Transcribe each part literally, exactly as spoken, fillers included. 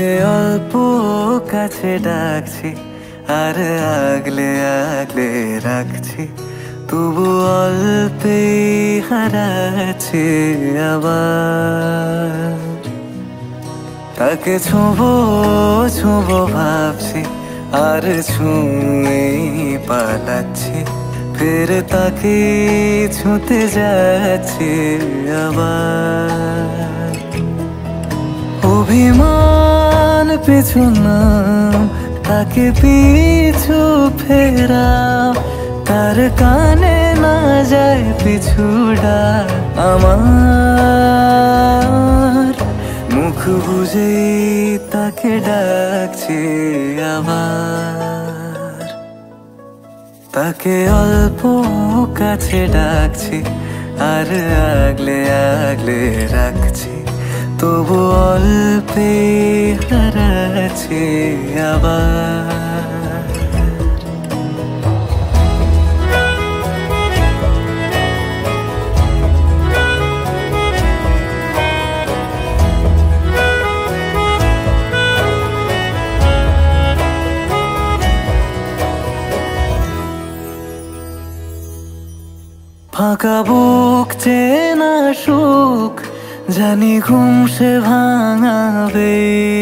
তাকে অল্প কাছে ডাকছি আর আগলে আগলে রাখছি, তবু অল্পে হারাচ্ছি আবার। তাকে ছোঁবো ছোঁবো ভাবছি আর ছুঁয়ে পালাচ্ছি, ফের তাকে ছুঁতে যাচ্ছি আবার। অভিমান পিছু নাম, তাকে পিছু ফেরাও, তার কানে না যায় পিছু ডাক আমার। মুখ বুঝে তাকে ডাকছি আবার। তাকে অল্প কাছে ডাকছি আর আগলে আগলে রাখছি, তবু অল্পে হারাচ্ছি আবার। ফাঁকা বুক চেনা সুখ জানি ঘুম সে ভাঙাবে,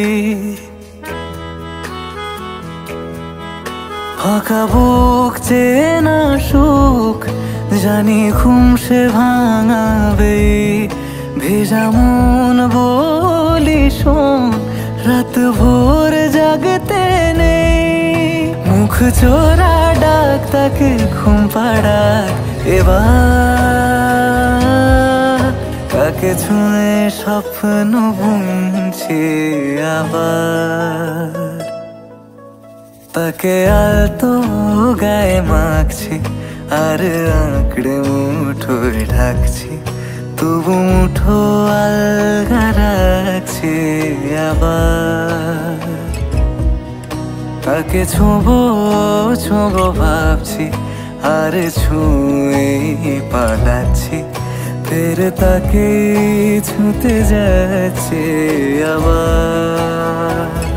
ফাঁকা বুক চেনা সুখ জানি ঘুম সে ভাঙাবে। ভেজা মন বলি শোন, রাত ভোর জাগতে নেই, মুখ চোরা ডাক তাকে ঘুম পাড়াক এবার। তাকে ছুঁয়ে স্বপ্ন বুনছি আবার। তাকে আলতো গায়ে মাখছি আর আঁকড়ে মুঠোয় ঢাকছি, তবু মুঠো আলগা রাখছি আবার। তাকে ছোঁবো ছোঁবো ভাবছি আর ছুঁয়ে পালাচ্ছি, ফের তাকে ছুঁতে যাচ্ছে আবার।